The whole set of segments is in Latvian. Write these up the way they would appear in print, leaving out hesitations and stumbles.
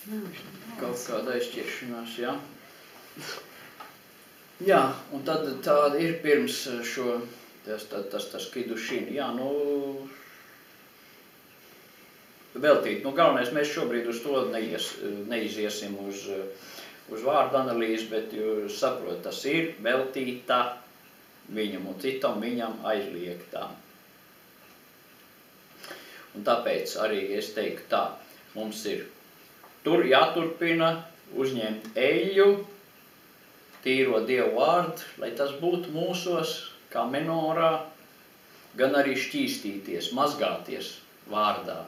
Kaut kāda aizķiršanās, jā. Jā, un tad tāda ir pirms šo, tas kidušīni, jā, veltīt. Galvenais, mēs šobrīd uz to neiziesim uz vārdu analīzi, bet jūs saprot, tas ir veltītā viņam un citam viņam aizliegtā. Un tāpēc arī es teiktu tā, mums ir jāturpina uzņemt eļļu, tīro Dievu vārdu, lai tas būtu mūsos, kā menorā, gan arī šķīstīties, mazgāties vārdā.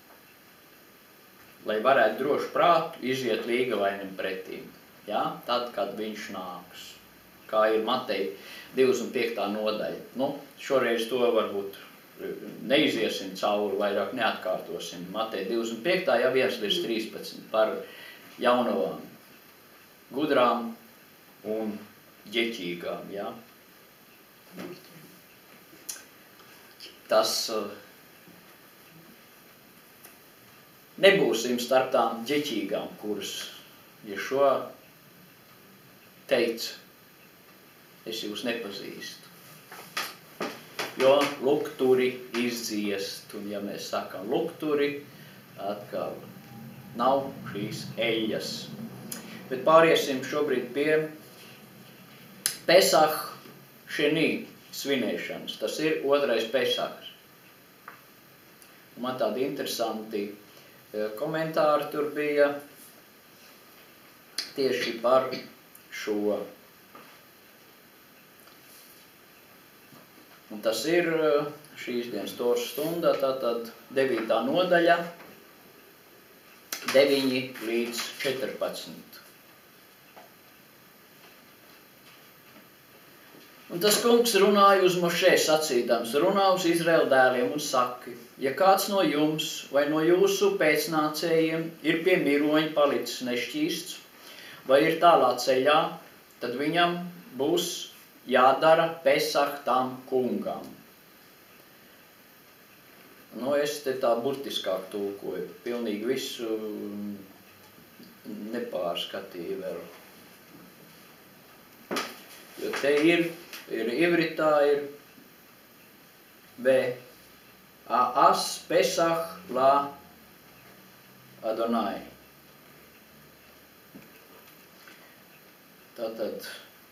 Lai varētu droši prātu iziet līgavainam pretīm, ja? Tad, kad viņš nāks. Kā ir Mateja 25. nodaļa. Šoreiz to varbūt neiziesim cauri, vairāk neatkārtosim. Mateja 25. ja 1-13 par jaunavām, gudrām un ģeķīgām. Ja? Tas nebūsim starp tām ģeķīgām, kuras, ja šo teica, es jūs nepazīstu. Jo lukturi izdziest, un ja mēs sakam lukturi, atkal nav šīs eļas. Bet pāriesim šobrīd pie Pesach šenī svinēšanas. Tas ir otrais Pesachs. Man tādi interesanti komentāri tur bija tieši par šo. Un tas ir šīs dienas Toras stundā, tātad 9. nodaļa, 9-14. Un tas kungs runāja uz Mošē sacīdams, runā uz Izraēla dēliem un saka, ja kāds no jums vai no jūsu pēcnācējiem ir pie miroņa palicis nešķīsts vai ir tālā ceļā, tad viņam būs jādara Pesach tam kungam. Es te tā burtiskāk tulkoju, pilnīgi visu nepārskatīju vēl. Jo te ir ivritā ir As Pesach la Adonai. Tātad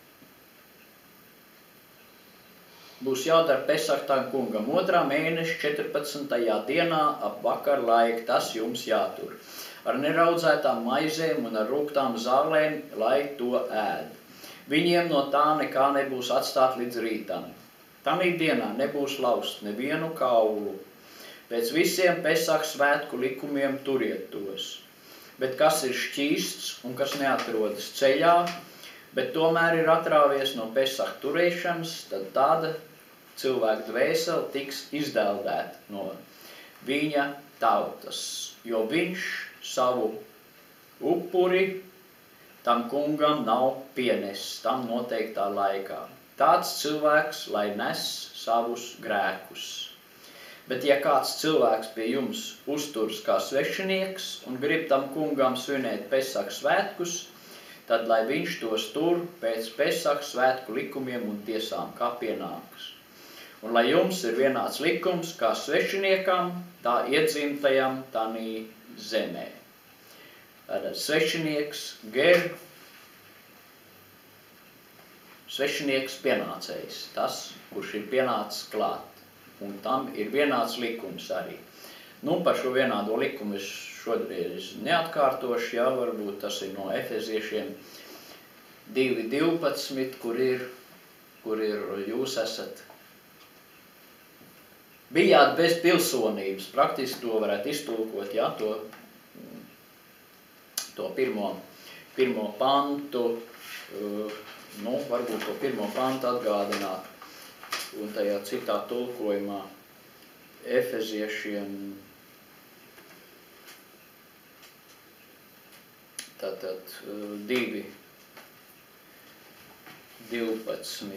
būs jādara Pesach tam kungam 2. mēneša 14. dienā ap vakar laiku, tas jums jātur. Ar neraudzētām maizēm un ar rūgtām zālēm, lai to ēd. Viņiem no tā nekā nebūs atstāt līdz rītam. Tamī dienā nebūs laust nevienu kaulu. Pēc visiem Pesach svētku likumiem turiet tos. Bet kas ir šķīsts un kas neatrodas ceļā, bet tomēr ir atrāvies no Pesach turēšanas, tad tāda cilvēka dvēsele tiks izdeldēta no viņa tautas, jo viņš savu upuri tam kungam nav pienesis tam noteiktā laikā. Tāds cilvēks, lai nes savus grēkus. Bet ja kāds cilvēks pie jums uzturas kā svešinieks un grib tam kungam svinēt Pesach svētkus, tad lai viņš tos tur pēc Pesach svētku likumiem un tiesām, kā pienāks. Un lai jums ir vienāds likums, kā svešiniekam, tā iedzimtajam tanī zemē. Tātad svešinieks svešinieks pienācējs, tas, kurš ir pienācis klāt. Un tam ir vienāds likums arī. Par šo vienādo likumu es šodien neatkārtošu, jā, varbūt tas ir no Efeziešiem 2.12, kur ir jūs esat. Bijāt bez pilsonības, praktiski to varētu iztulkot, jā, to pirmo pantu, varbūt to pirmo pantu atgādināt. Un tajā citā tulkojumā Efeziešiem tātad 2.12.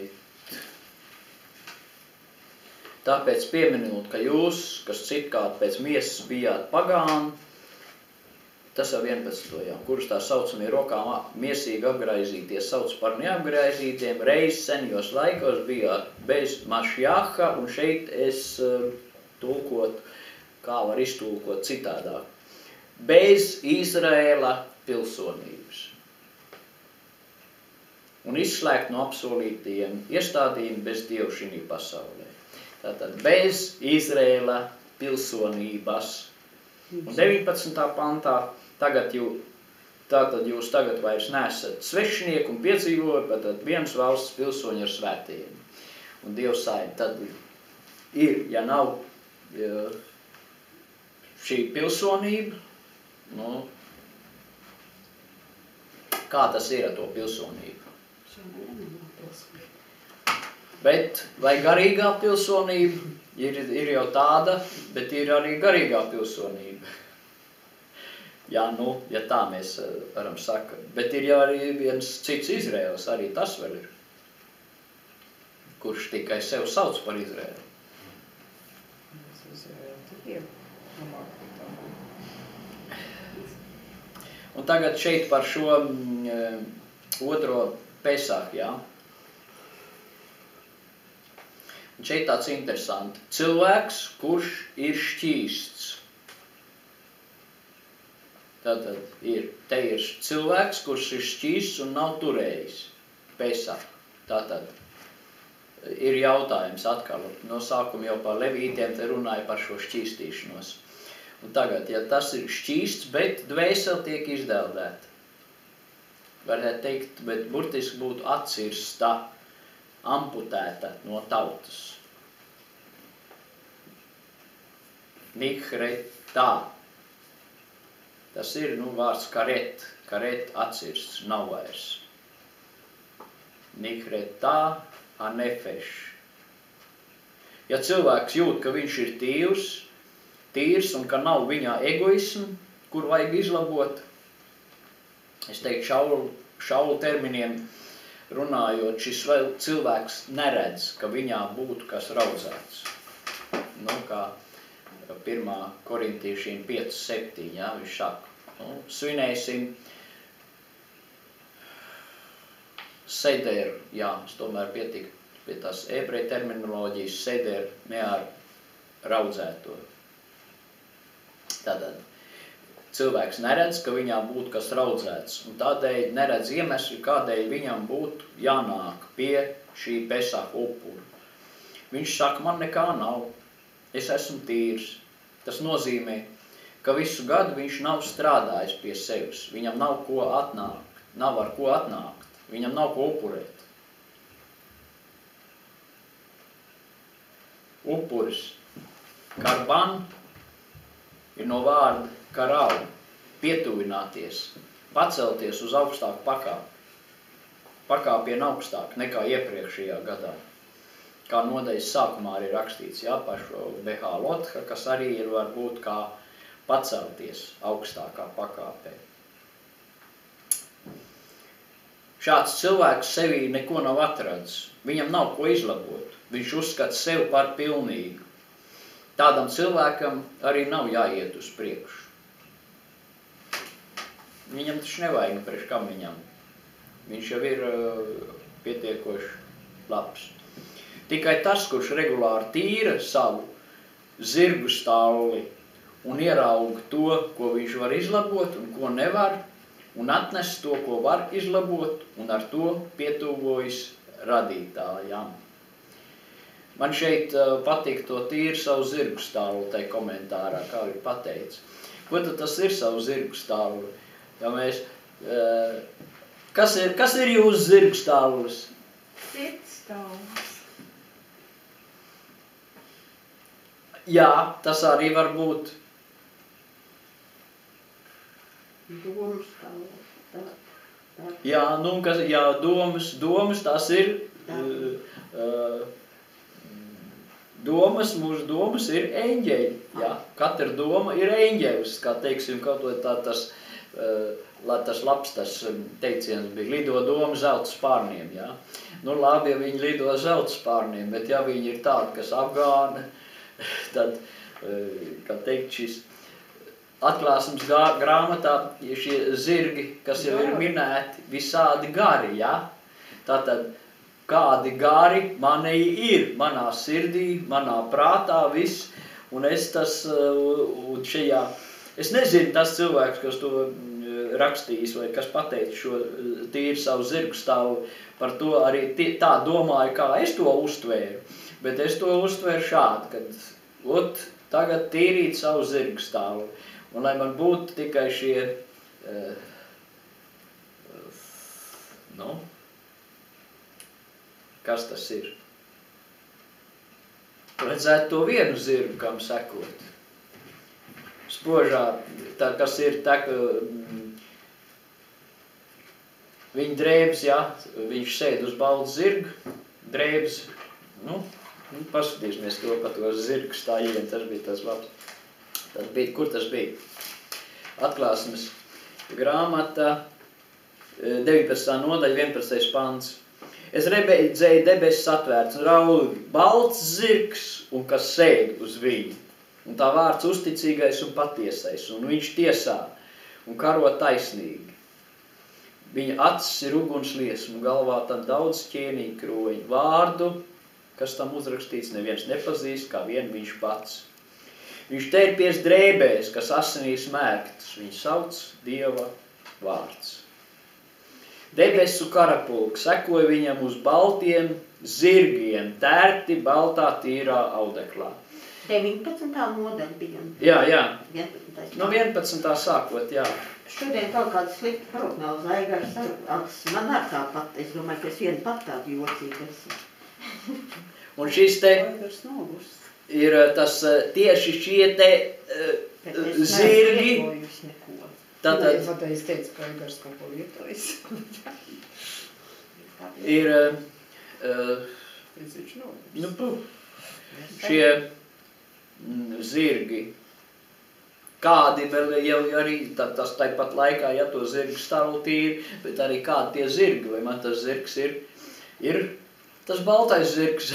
Tāpēc pieminot, ka jūs, kas citkārt pēc miesas bijāt pagāni, tas jau 11. Jā, kurus tā saucamie rokām miesīgi apgraizītie sauc par neapgraizītiem, reiz senjos laikos bija bez Mašjāha, un šeit es tulkot, kā var iztulkot citādāk. Bez Izraēla pilsonības. Un izslēgt no apsolītajiem iestādījumi bez Dievu šī pasaulē. Tātad bez Izraēla pilsonības. Un 19. pantā tātad jūs tagad vairs neesat svešinieki un piedzīvoji, bet tad viens valsts pilsoņi ar svētījiem. Un Dievs saim, tad ir, ja nav šī pilsonība, nu, kā tas ir ar to pilsonību? Bet vai garīgā pilsonība ir jau tāda, bet ir arī garīgā pilsonība. Jā, nu, ja tā mēs varam saka. Bet ir jau arī viens cits Izraēls, arī tas vēl ir. Kurš tikai sev sauc par Izraēlu. Un tagad šeit par šo otro Pesach, jā. Un šeit tāds interesanti. Cilvēks, kurš ir šķīsts. Tātad te ir cilvēks, kurš ir šķīsts un nav turējis Pesach. Tātad ir jautājums atkal. No sākuma jau par levītiem te runāja par šo šķīstīšanos. Un tagad, ja tas ir šķīsts, bet dvēseli tiek izdeldēta. Varētu teikt, bet burtiski būtu atcirsta, amputēta no tautas. Nikretā. Tas ir, vārds karet. Karet atcirsts, nav vairs. Nikretā anefeš. Ja cilvēks jūt, ka viņš ir tīrs un ka nav viņā egoismu, kur vajag izlabot, es teiktu šaulu terminiem runājot, šis cilvēks neredz, ka viņā būtu kas raudzēts. Kā 1. Korintīšiem 5:7, jā, viņš saka, svinēsim sederu, jā, es tomēr pietiku pie tās ebreju terminoloģijas sederu, ne ar raudzēto. Tātad cilvēks neredz, ka viņā būtu kas raudzēts, un tādēļ neredz iemeslu, kādēļ viņam būtu jānāk pie šī Pesach upura. Viņš saka, man nekā nav, es esmu tīrs. Tas nozīmē, ka visu gadu viņš nav strādājis pie sevis, viņam nav ko atnākt, nav ar ko atnākt, viņam nav ko upurēt. Upuris, karban, ir no vārda karau, pietuvināties, pacelties uz augstāku pakāpi. Pakāpienu augstāk nekā iepriekšējā gadā. Kā nodaļas sākumā arī rakstīts, jā, par šo behalotha, kas arī ir varbūt kā pacelties augstākā pakāpē. Šāds cilvēks sevī neko nav atradzis, viņam nav ko izlabot, viņš uzskata sevi par pilnīgu. Tādam cilvēkam arī nav jāiet uz priekšu. Viņam taču nevajag priekš kam viņam. Viņš jau ir pietiekoši labs. Tikai tas, kurš regulāri tīra savu zirgu stāvli un ierauga to, ko viņš var izlabot un ko nevar, un atnes to, ko var izlabot, un ar to pietuvojas radītājam. Man šeit patīk to tīri savu zirgu stāvli, tai komentārā, kā ir pateicis. Ko tad tas ir savu zirgu stāvli? Ja mēs, kas ir jūsu zirgu stāvlis? Sirds stāvlis. Jā, tas arī var būt. Domu stāvlis. Jā, domas, tas ir... Domas, mūsu domas ir eņģeļi, jā. Katra doma ir eņģelis, kā teiksim, kaut vai tas labs tas teiciens bija, lido doma zelta spārniem, jā. Labi, ja viņi lido zelta spārniem, bet ja viņi ir tādi, kas apgāna, tad, kā teikt, šis atklāsmes grāmatā šie zirgi, kas jau ir minēti, visādi gari, ja? Tātad, kādi gari manī ir, manā sirdī, manā prātā, viss, un es tas šajā, es nezinu tas cilvēks, kas to rakstījis, vai kas pateica šo tīri savu zirgu stāvu, par to arī tā domāju, kā es to uztvēru, bet es to uztvēru šādi, kad, tagad tīrīt savu zirgu stāvu, un lai man būtu tikai šie, kas tas ir? Vajadzētu to vienu zirgu, kam sekot. Spožā, tā, kas ir tā, viņa drēbes, ja, viņš sēd uz baltu zirgu, drēbes, paskatīsimies to pa to zirgu stājienu, tas bija tas labs. Tas bija, kur tas bija? Atklāsmes grāmata, 19. nodaļa, 11. pants. Es redzēju debesis atvērts un raugi, balts zirgs un kas sēd uz viņu. Un tā vārds uzticīgais un patiesais, un viņš tiesā un karo taisnīgi. Viņa acis ir ugunsliesma, galvā tam daudz ķēnīgi kroņi. Vārdu, kas tam uzrakstīts, neviens nepazīst, kā vien viņš pats. Viņš tērpies drēbēs, kas asinīs mērktas, viņš sauc Dieva vārds. Debesu karapulks sekoja viņam uz baltiem zirgiem, tērpti baltā tīrā audeklā. 19. nodaļa bija. Jā. 11. No 11. sākot, jā. Šodien kaut kāda slikta prognoze, Aigars acis. Man ar tāpat, es domāju, ka es vien pat tādu jocīgu esmu. Un šis te ir tas tieši šie te zirgi. Tātad es teicu, ka Aigars kaut ko lietojas. ir šie zirgi. Kādi vēl jau arī tas tāpat laikā, ja to zirgu stāvu tīri, bet arī kādi tie zirgi, vai man tas zirgs ir tas baltais zirgs.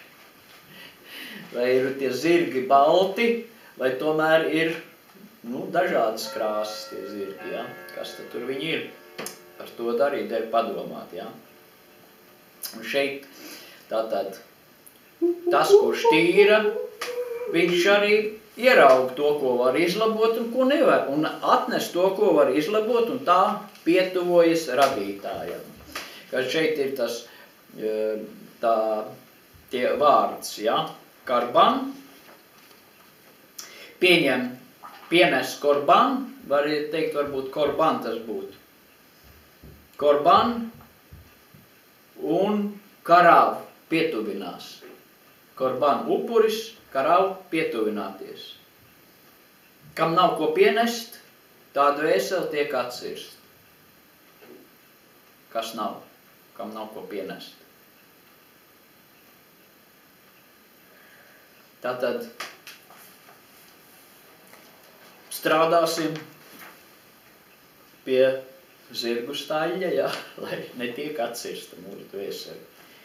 Vai ir tie zirgi balti, vai tomēr ir dažādas krāsas tie zirgi, ja? Kas tad tur viņi ir? Par to arī der padomāt, ja? Un šeit tātad tas, kurš tīra, viņš arī ieraug to, ko var izlabot un ko nevar, un atnes to, ko var izlabot, un tā pietuvojas radītājam. Kad šeit ir tas, tie vārds, ja? Karban, pienes korban, var teikt, varbūt korban tas būtu. Korban un karav pietuvinās. Korban upuris, karav pietuvināties. Kam nav ko pienest, tā dvēsele tiek atsirst. Kas nav? Kam nav ko pienest. Tātad strādāsim pie zirgu staļļa, ja, lai netiek atsirsta mūsu dvēseli.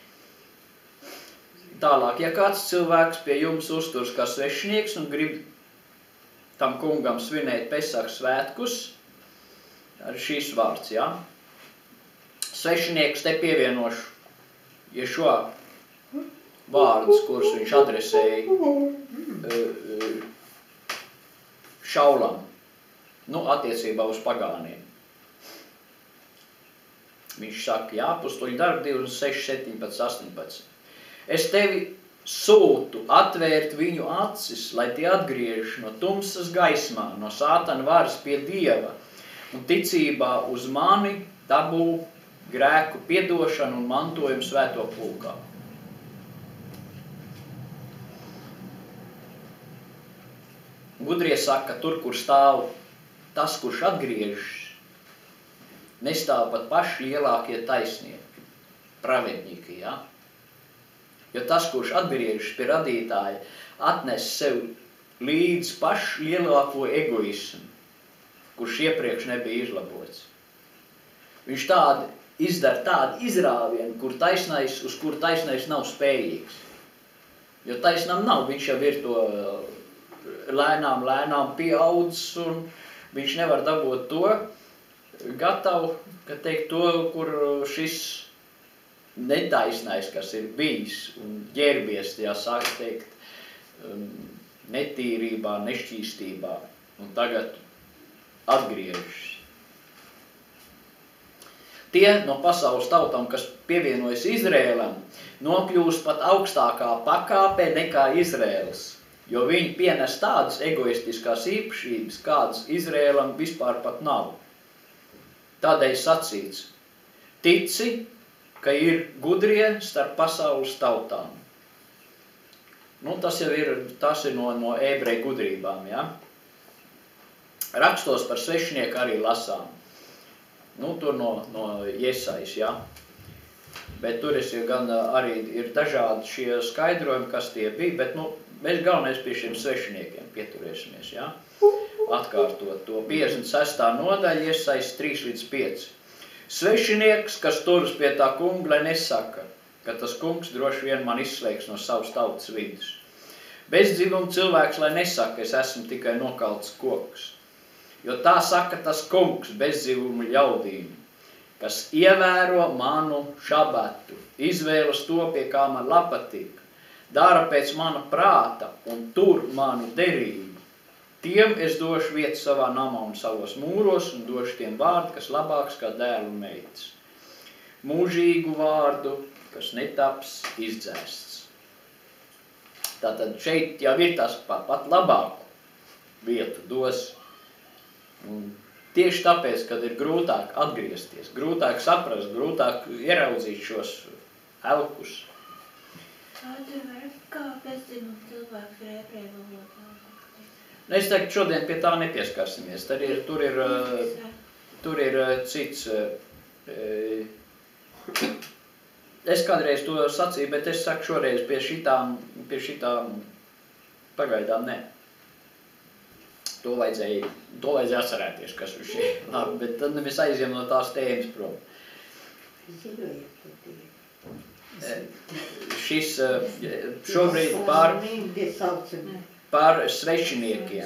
Tālāk, ja kāds cilvēks pie jums uzturs kā svešinieks un grib tam kungam svinēt Pesach svētkus, ar šīs vārds, ja. Svešinieks te pievienošu, ja šo vārdus, kurus viņš adresēja Šaulam, attiecībā uz pagāniem. Viņš saka, jā, Apustuļu darbi 26, 17, 18. Es tevi sūtu atvērt viņu acis, lai tie atgriež no tumsas gaismā, no sātana varas pie Dieva, un ticībā uz mani dabū grēku piedošanu un mantojumu svēto pulkā. Gudrie saka, tur, kur stāv tas, kurš atgriežas, nestāv pat paši lielākie taisnieki, pravednieki, ja? Jo tas, kurš atgriežas pie radītāja, atnes sev līdz pašu lielāko egoismu, kurš iepriekš nebija izlabots. Viņš izdara tādu izrāvienu, uz kur taisnais nav spējīgs. Jo taisnam nav, viņš jau ir to lēnām pieaudzis, un viņš nevar dabūt to gatavu, ka teikt to, kur šis netaisnais, kas ir bijis un ģērbies, ja sāk teikt, netīrībā, nešķīstībā, un tagad atgriežas. Tie no pasaules tautām, kas pievienojas Izrēlam, nokļūst pat augstākā pakāpē nekā Izrēls, jo viņi pienes tādas egoistiskās īpašības, kādas Izrēlam vispār pat nav. Tādēļ sacīts, tici, ka ir gudrie starp pasaules tautām. Nu, tas ir no ebreju gudrībām, ja? Rakstos par svešinieku arī lasām. Nu, tur no Iesajas, ja? Bet tur gan arī ir dažādi šie skaidrojumi, kas tie bija, bet mēs galvenais pie šiem svešiniekiem pieturēsimies, ja? Atkārtot to 56. nodaļa, Iesajas 3-5. Svešinieks, kas turas pie tā kunga, lai nesaka, ka tas kungs droši vien man izslēgs no savas tautas vidus. Bezdzimuma cilvēks, lai nesaka, es esmu tikai nokalts koks. Jo tā saka tas kungs bezdzimuma ļaudīm, kas ievēro manu šabatu, izvēlas to, pie kā man patīk, dara pēc mana prāta un tur manu derību. Tiem es došu vietu savā namā un savos mūros un došu tiem vārdu, kas labāks kā dēlu meitas. Mūžīgu vārdu, kas netaps izdzēsts. Tātad šeit jau ir tas pat labāku vietu dos. Un tieši tāpēc, kad ir grūtāk atgriezties, grūtāk saprast, grūtāk ieraudzīt šos elkus. Kā bezdzimuma cilvēks ir ebreju valodā? Es teiktu, šodien pie tā nepieskarsimies. Tur ir cits. Es kādreiz to sacīju, bet es saku šoreiz pie šitām pagaidām ne. To vajadzēja atcerēties, kas ir šī. Labi, bet tad mēs aizjām no tās tēmas prom. Šis šobrīd par svešiniekiem.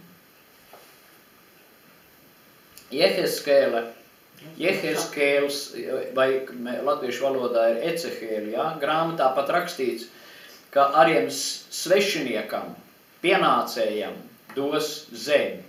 Jeheskēls, vai latviešu valodā ir Ecehēli, ja? Grāmatā pat rakstīts, ka ariem svešiniekam, pienācējam, dos zemi.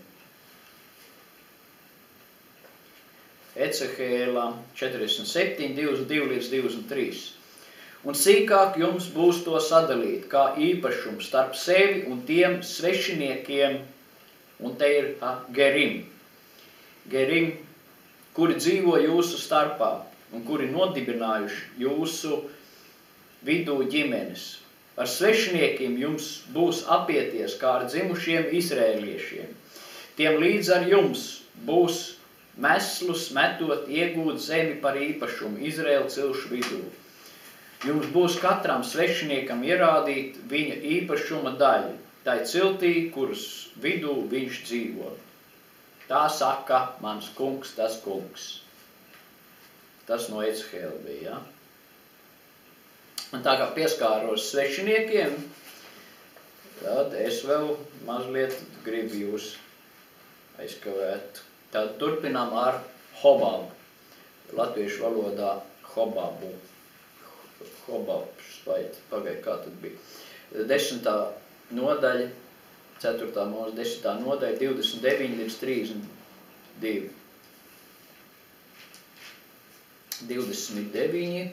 Ecehēla 47, 22-23. Un sīkāk jums būs to sadalīt, kā īpašums starp sevi un tiem svešiniekiem, un te ir gerim. Gerim, kuri dzīvo jūsu starpā, un kuri nodibinājuši jūsu vidū ģimenes. Ar svešiniekiem jums būs apieties kā ar dzimušiem izrēliešiem. Tiem līdz ar jums būs meslus metot iegūt zemi par īpašumu Izraēla cilšu vidū. Jums būs katram svešiniekam ierādīt viņa īpašuma daļu, tai ciltī, kuras vidū viņš dzīvo. Tā saka mans kungs, tas kungs. Tas no Ecehēla bija, ja? Un tā kā pieskāros svešiniekiem, tad es vēl mazliet gribu jūs aizkavēt. Tad turpinām ar Hobabu. Latviešu valodā Hobabu. Hobabs, vai pagaid, kā tad bija. 10. nodaļa, 4. mūsu 10. nodaļa, 29-32. 29.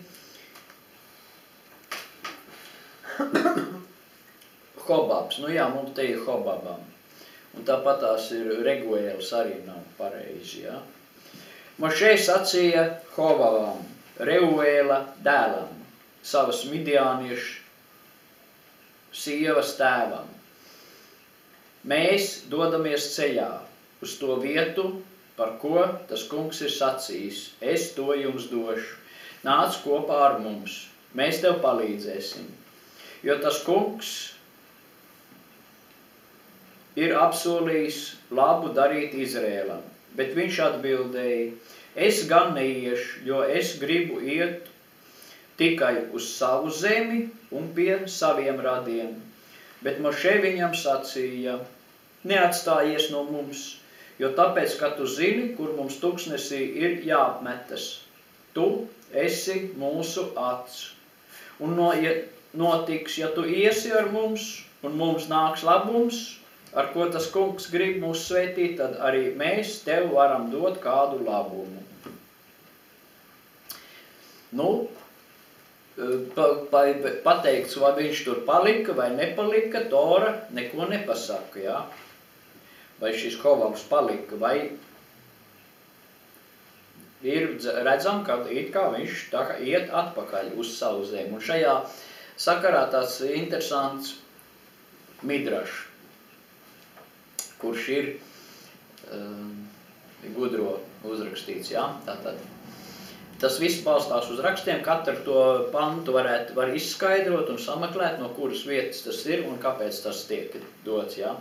Hobabs, nu jā, mums te ir Hobabam. Un tāpat tās ir Reguēls arī nav pareizi, ja. Mošē sacīja Hobabam, Reuēla dēlam, savas midjāniešu sievas tēvam. Mēs dodamies ceļā uz to vietu, par ko tas kungs ir sacījis. Es to jums došu. Nāc kopā ar mums. Mēs tev palīdzēsim. Jo tas kungs ir apsolījis labu darīt Izrēlam. Bet viņš atbildēja, es gan neiešu, jo es gribu iet tikai uz savu zemi un pie saviem radiem. Bet Mošē viņam sacīja, neatstājies no mums, jo tāpēc, ka tu zini, kur mums tuksnesī ir jāapmetas. Tu esi mūsu acs. Un notiks, ja tu iesi ar mums, un mums nāks labums, ar ko tas kungs grib mūs svētīt, tad arī mēs tev varam dot kādu labumu. Nu, pateikts, vai viņš tur palika vai nepalika, Tora neko nepasaka, jā? Vai šis Hovavs palika, vai ir redzam, ka it kā viņš tā kā iet atpakaļ uz savu zemi. Un šajā sakarā tāds interesants midrašs, kurš ir gudro uzrakstīts, jā? Tātad. Tas viss balstās uz rakstiem, katru to pantu var izskaidrot un sameklēt, no kuras vietas tas ir un kāpēc tas tiek dots, jā.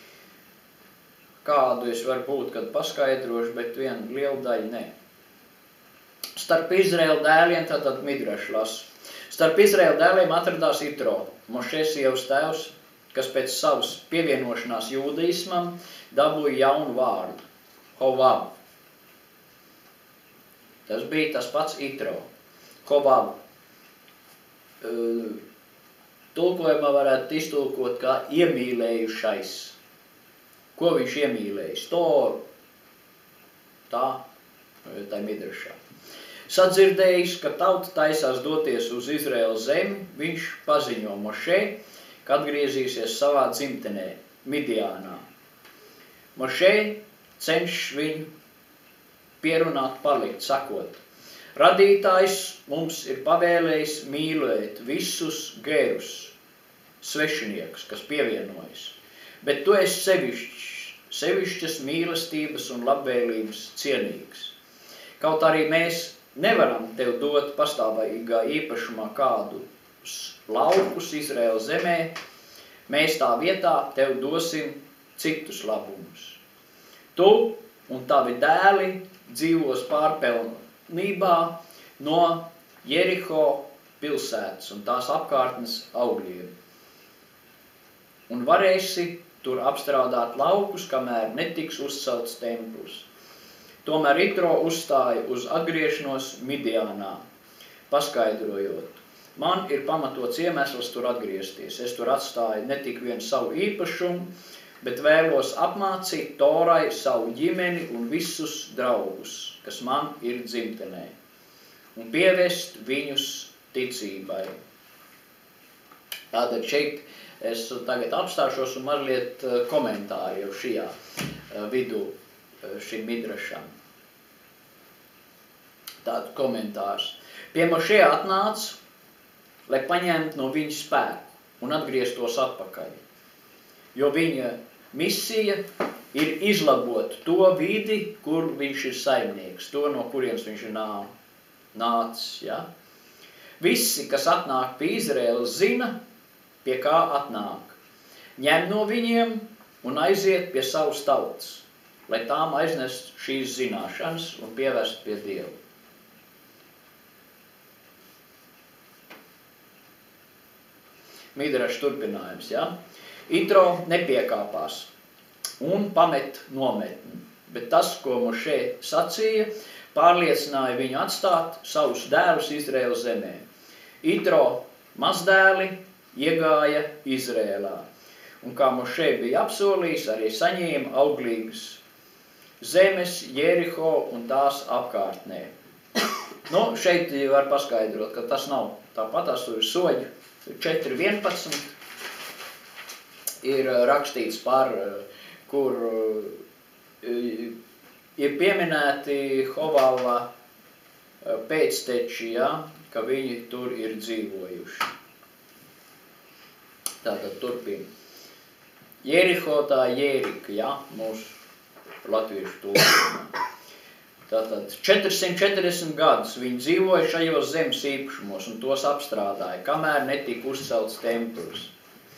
Kādu es varbūt, kad paskaidrošu, bet vienu lielu daļu ne. Starp Izraēla dēliem, tātad midrašs lasu. Starp Izraēla dēliem atradās Itro, Mošē sievas tēvs, kas pēc savas pievienošanās jūdaismam dabūja jaunu vārdu, Hovav. Tas bija tas pats Itro, Hovav. Tulkojumā varētu iztulkot kā iemīlējušais. Ko viņš iemīlējis? Toru. Tā midrašā. Sadzirdējis, ka tauta taisās doties uz Izraēlas zemi, viņš paziņo Mošē, ka atgriezīsies savā dzimtenē, Midiānā. Mošē cenšas viņu pierunāt palikt, sakot, radītājs mums ir pavēlējis mīlēt visus gērus, svešiniekus, kas pievienojas, bet tu esi sevišķas mīlestības un labvēlības cienīgs. Kaut arī mēs nevaram tev dot pastāvīgā īpašumā kādus laukus Izraēlas zemē, mēs tā vietā tev dosim citus labumus. Tu un tavi dēli dzīvos pārpelnībā no Jeriho pilsētas un tās apkārtnes augļiem. Un varēsi tur apstrādāt laukus, kamēr netiks uzcelts templis. Tomēr Itro uzstāja uz atgriešanos Midiānā, paskaidrojot, man ir pamatots iemesls tur atgriezties. Es tur atstāju ne tik vien savu īpašumu, bet vēlos apmācīt Torai savu ģimeni un visus draugus, kas man ir dzimtenē, un pievest viņus ticībai. Tātad šeit es tagad apstāšos un mazliet komentāri jau šajā vidū šim midrašam. Tādu komentārs. Pie Mošē atnāca, lai paņemtu no viņa spēku un atgrieztos atpakaļ. Jo viņa misija ir izlabot to vidi, kur viņš ir saimnieks, to, no kurienes viņš ir nācis. Ja? Visi, kas atnāk pie Izraēlas, zina, pie kā atnāk. Ņem no viņiem un aiziet pie savas tautas, lai tām aiznest šīs zināšanas un pievest pie Dieva. Midrašs turpinājums, ja? Itro nepiekāpās un pamet nometni, bet tas, ko Mošē sacīja, pārliecināja viņu atstāt savus dēlus Izraēlas zemē. Itro mazdēli iegāja Izraēlā, un kā Mošē bija apsolījis, arī saņēma auglīgas zemes, Jeriho un tās apkārtnē. Nu, šeit var paskaidrot, ka tas nav tāpat, tas tur ir soļi 4.11. Ir rakstīts par, kur ir pieminēti Hovava pēcteči, ja, ka viņi tur ir dzīvojuši. Tātad turpina. Jeriho tā Jērika, ja, mūsu latviešu tulkojumā. Tātad 440 gadus viņi dzīvoja šajos zemes īpašumos un tos apstrādāja, kamēr netika uzcelts templis.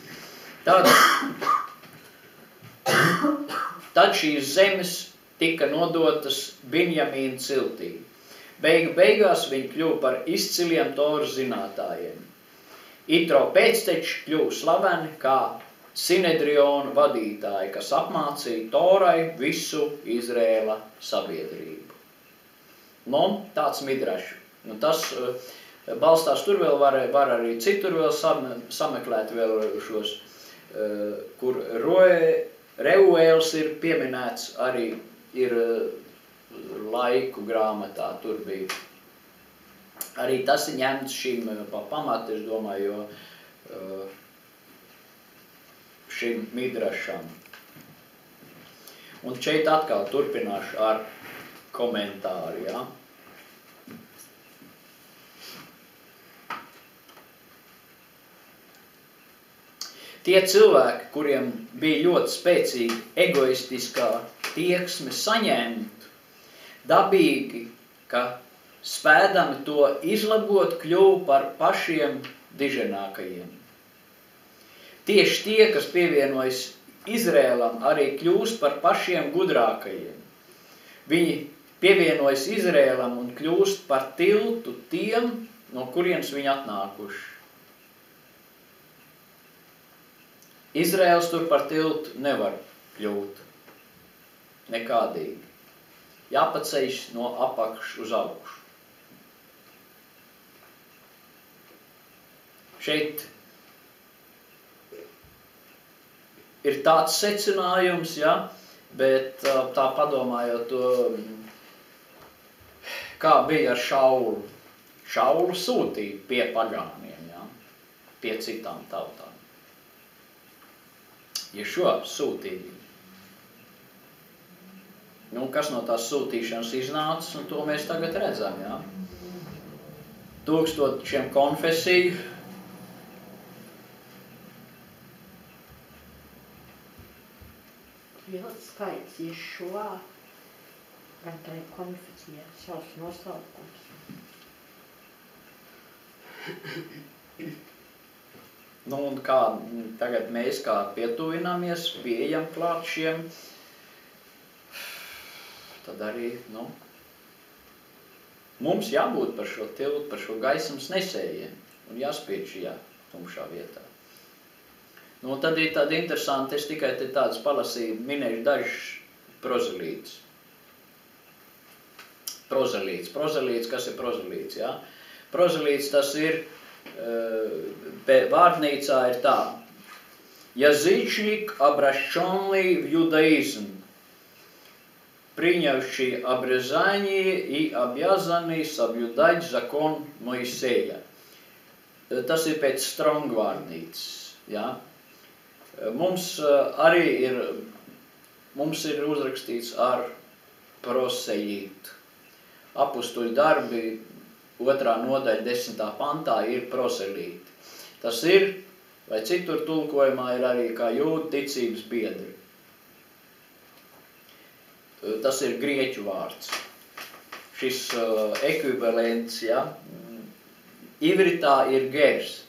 Tad šīs zemes tika nodotas Binjamīna ciltī. Beigās viņi kļuva par izciliem Toras zinātājiem. Itro pēcteči kļuva slaveni kā Sinedrionu vadītāji, kas apmācīja Torai visu Izrēla sabiedrību. Nu, tāds midrašs. Nu, tas balstās, tur vēl var arī citur vēl sameklēt vēl šos, kur Reuēls ir pieminēts, arī ir laiku grāmatā, tur bija. Arī tas ir ņemts šim pa pamatu, es domāju, jo šim midrašam. Un šeit atkal turpināšu ar komentāru, ja? Tie cilvēki, kuriem bija ļoti spēcīga egoistiskā tieksme saņemt, dabīgi, ka spēdami to izlabot, kļuva par pašiem diženākajiem. Tieši tie, kas pievienojas Izrēlam, arī kļūst par pašiem gudrākajiem. Viņi pievienojas Izrēlam un kļūst par tiltu tiem, no kurienes viņi atnākuši. Izrēls tur par tiltu nevar kļūt. Nekādīgi. Jāpaceļas no apakšas uz augšu. Šeit ir tāds secinājums, ja, bet tā padomājot to, kā bija ar Šaulu. Šaulu sūtīja pie pagāniem, ja, pie citām tautām. Ješua sūtīja. Nu, kas no tās sūtīšanas iznācis, un to mēs tagad redzam, ja. 1000 konfesiju. Ļoti skaits Ješua, gan tā ir konfesija, savs nosaukums. Nu, un kā tagad mēs kā pietuvināmies, pieejam klāt šiem, tad arī, nu, mums jābūt par šo tiltu, par šo gaismas nesējiem un jāspiež šajā tumšā vietā. Nu, tad ir tāda interesanti, es tikai te tāds palasīju, minēšu dažus prozelītus. Prozelīts, kas ir prozelīts, jā? Prozelīts tas ir, vārdnīcā ir tā. Язычник, обращенный в иудаизм, принявший обрезание и обязанный соблюдать закон Моисея. Tas ir pēc strongvārdnīcas, jā? Mums arī ir uzrakstīts ar proselītu. Apustuļu darbi 2. nodaļa 10. pantā ir proselīti. Tas ir, vai citur tulkojumā ir arī kā jūdu ticības biedri. Tas ir grieķu vārds. Šis ekvivalents, ja, ivritā ir gers.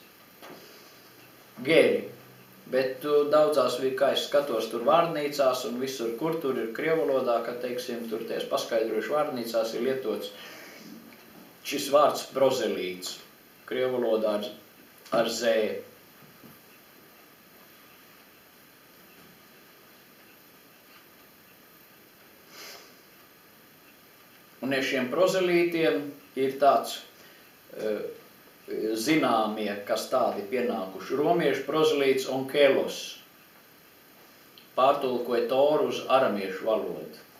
Geri. Bet daudzās, kā es skatos tur vārnīcās un visur, kur tur ir krievalodā, ka, teiksim, tur ties paskaidrojuši vārnīcās ir lietots šis vārds prozelīts. Krievalodā ar zē. Un ar šiem prozelītiem ir tāds zināmie, kas tādi pienākuši. Romiešu prozelīts onkelos pārtulkoja Toru uz aramiešu valodu.